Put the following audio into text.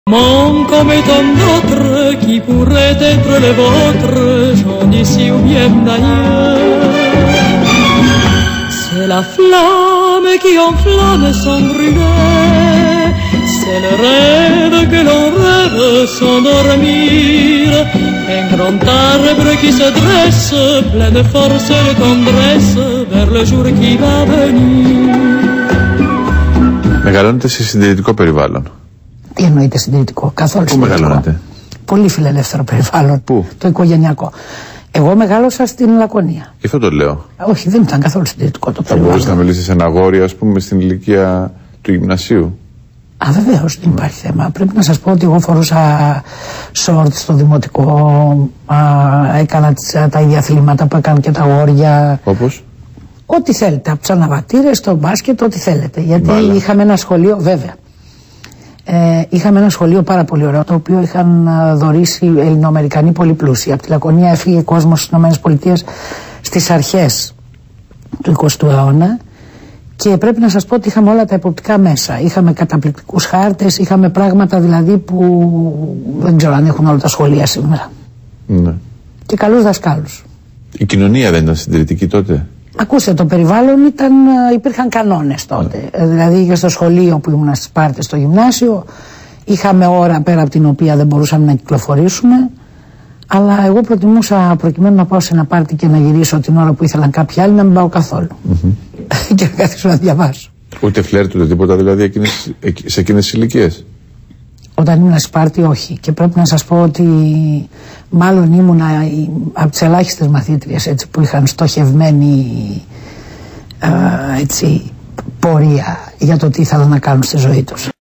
Mon comme tant d'autres qui pourraient être les vôtres, j'en d'ici ou bien d'ailleurs. C'est la flamme qui enflamme sans brûler, c'est le rêve que l'on rêve sans dormir. Un grand arbre qui se dresse, plein de force et de tendresse, vers le jour qui va venir. Μεγαλώνετε σε συντηρητικό περιβάλλον. Τι εννοείται συντηρητικό, καθόλου συντηρητικό. Πού μεγαλώνετε? Πολύ φιλελεύθερο περιβάλλον. Πού? Το οικογενειακό. Εγώ μεγάλωσα στην Λακωνία. Γι' αυτό το λέω. Όχι, δεν ήταν καθόλου συντηρητικό το περιβάλλον. Θα μπορούσατε να μιλήσετε σε ένα αγόρι, ας πούμε, στην ηλικία του γυμνασίου? Α, βεβαίως, δεν υπάρχει θέμα. Πρέπει να σας πω ότι εγώ φορούσα shorts στο δημοτικό, έκανα τα ίδια αθλήματα που έκαναν και τα αγόρια. Όπως? Ό,τι θέλετε, από τους αναβατήρες, το μπάσκετ, ό,τι θέλετε. Γιατί είχαμε ένα σχολείο, βέβαια. Είχαμε ένα σχολείο πάρα πολύ ωραίο, το οποίο είχαν δωρήσει Ελληνοαμερικανοί πολύ πλούσιοι. Από τη Λακωνία έφυγε κόσμος στις ΗΠΑ στις αρχές του 20ου αιώνα και πρέπει να σας πω ότι είχαμε όλα τα εποπτικά μέσα. Είχαμε καταπληκτικούς χάρτες, είχαμε πράγματα δηλαδή που δεν ξέρω αν έχουν όλα τα σχολεία σήμερα. Ναι. Και καλούς δασκάλους. Η κοινωνία δεν ήταν συντηρητική τότε? Ακούστε, το περιβάλλον υπήρχαν κανόνες τότε. Δηλαδή και στο σχολείο που ήμουν στις Σπάρτες, στο γυμνάσιο, είχαμε ώρα πέρα από την οποία δεν μπορούσαμε να κυκλοφορήσουμε. Αλλά εγώ προτιμούσα, προκειμένου να πάω σε ένα πάρτι και να γυρίσω την ώρα που ήθελαν κάποιοι άλλοι, να μην πάω καθόλου. Και να καθίσω να διαβάσω. Ούτε φλερτ ούτε τίποτα δηλαδή σε εκείνες τις ηλικίες? Όταν ήμουν στη Σπάρτη, όχι. Και πρέπει να σας πω ότι μάλλον ήμουν από τις ελάχιστες μαθήτριες έτσι, που είχαν στοχευμένη πορεία για το τι ήθελαν να κάνουν στη ζωή τους.